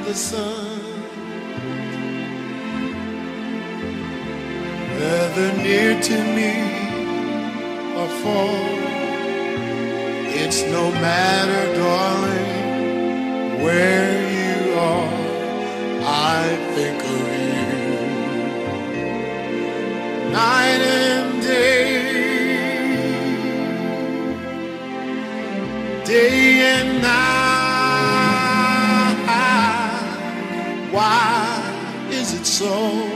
the sun, whether near to me or far. It's no matter, darling, where you are, I think of you night and day, day and night. Why is it so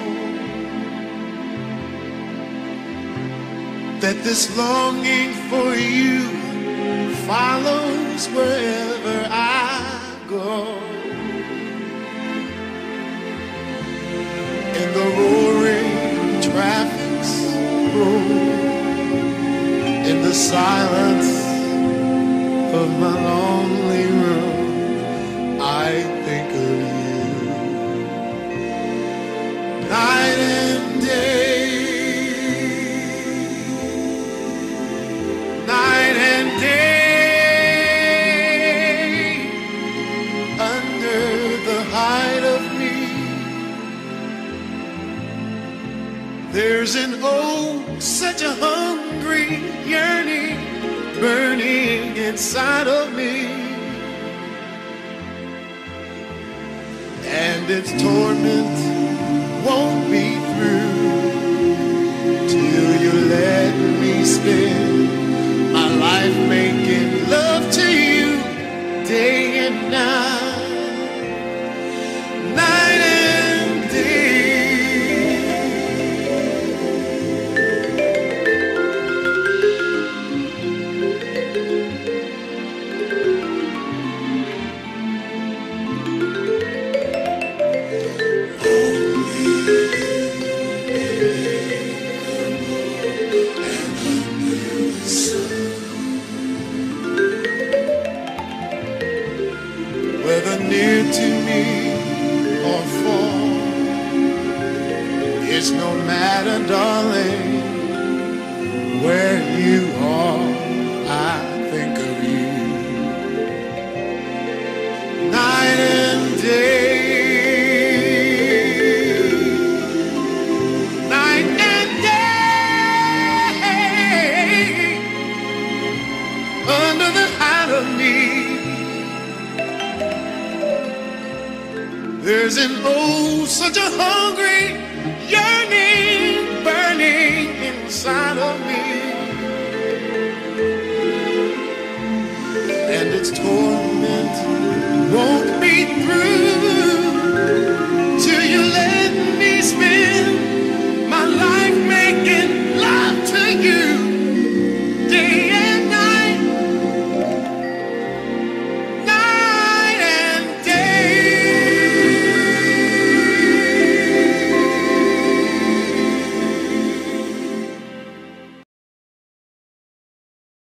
that this longing for you follows wherever I go? In the roaring traffic's road, in the silence of my lonely room, I think of you night and day, night and day, under the height of me. There's an such a hungry yearning burning inside of me, and its torment won't be through till you let me spend my life making love to you day and night, night and day. Whether near to me or far, it's no matter, darling, where you are, I think of you night and day, night and day, under the height of me. There's an such a hungry yearning burning inside of me, and its torment won't be through